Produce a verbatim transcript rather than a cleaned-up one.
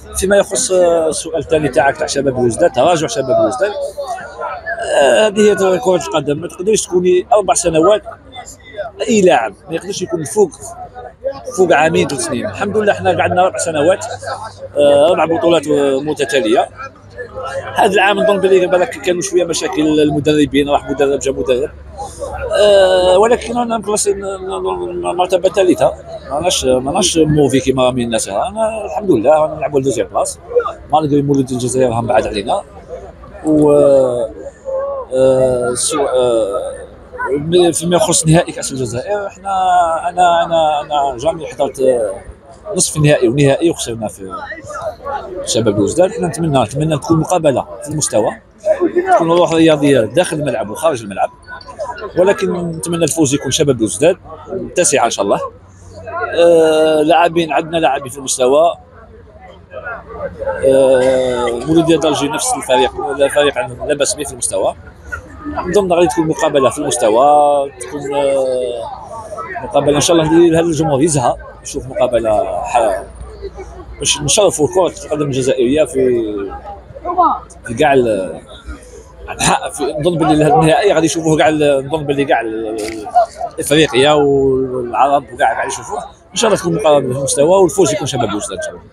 فيما يخص السؤال الثاني تاعك تاع شباب بلوزداد، تراجع شباب بلوزداد، آه، هذه هي كرة القدم. ما تقدرش تكوني أربع سنوات أي لاعب ما يقدرش يكون فوق فوق عامين ثلاث سنين. الحمد لله احنا قعدنا أربع سنوات، آه، أربع بطولات متتالية. هذا العام نظن بلي بالك كانوا شويه مشاكل المدربين، راح مدرب جا مدرب، أه ولكن انا مخلصين المرتبه الثالثه، ماناش ماناش موفي كيما من الناس. انا الحمد لله انا نلعبوا دوزيام بلاص مالغري مولود الجزائر هم بعاد علينا. و أه فيما يخص نهائي كاس الجزائر، احنا انا انا انا جامي حضرت نصف النهائي ونهائي وخسرنا في شباب بلوزداد. احنا نتمنى نتمنى تكون مقابله في المستوى، تكون روح رياضيه داخل الملعب وخارج الملعب، ولكن نتمنى الفوز يكون شباب بلوزداد التاسعه ان شاء الله. آه لاعبين عندنا لاعبين في المستوى، آه مولوديه درجي نفس الفريق، الفريق عندهم لا باس به في المستوى. نظن غادي تكون مقابله في المستوى، تكون آه مقابله ان شاء الله هذا الجمهور يزهى يشوف مقابله باش نشرفوا كرة القدم الجزائريه في في كاع نظن باللي النهائي غادي يشوفوه كاع، نظن باللي كاع افريقيا والعرب وكاع قاعد يشوفوه. ان شاء الله تكون مقابله في المستوى والفوز يكون شباب بلوزداد ان شاء الله.